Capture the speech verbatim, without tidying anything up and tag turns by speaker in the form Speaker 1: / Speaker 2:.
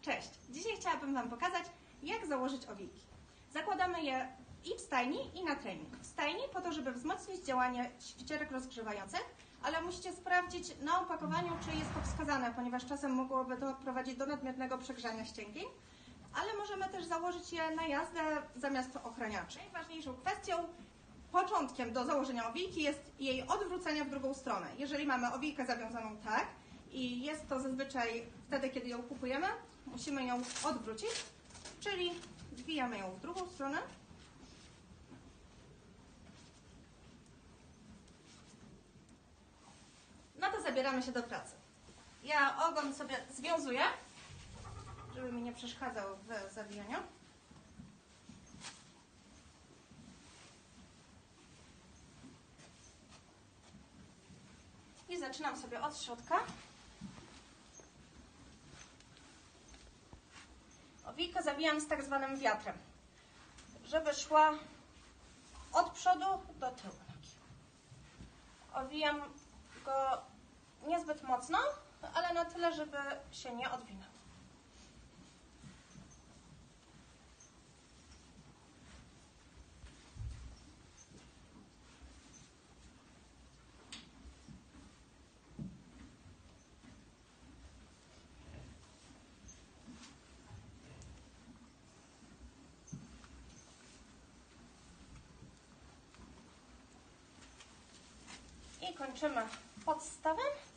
Speaker 1: Cześć! Dzisiaj chciałabym Wam pokazać, jak założyć owiki. Zakładamy je i w stajni, i na trening. W stajni po to, żeby wzmocnić działanie ćwicierek rozgrzewających, ale musicie sprawdzić na opakowaniu, czy jest to wskazane, ponieważ czasem mogłoby to prowadzić do nadmiernego przegrzania ścięgien. Ale możemy też założyć je na jazdę zamiast ochraniaczy. Najważniejszą kwestią, początkiem do założenia owiki jest jej odwrócenie w drugą stronę. Jeżeli mamy owijkę zawiązaną tak i jest to zazwyczaj wtedy, kiedy ją kupujemy, musimy ją odwrócić, czyli zwijamy ją w drugą stronę. No to zabieramy się do pracy. Ja ogon sobie związuję, żeby mi nie przeszkadzał w zawijaniu. I zaczynam sobie od środka. Owijkę zawijam z tak zwanym wiatrem, żeby szła od przodu do tyłu. Owijam go niezbyt mocno, ale na tyle, żeby się nie odwinął. I kończymy podstawem.